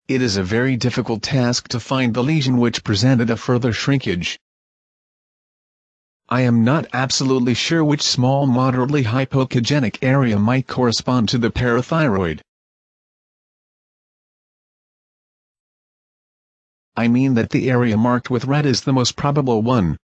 it is a very difficult task to find the lesion which presented a further shrinkage. I am not absolutely sure which small moderately hypoechogenic area might correspond to the parathyroid. I mean that the area marked with red is the most probable one.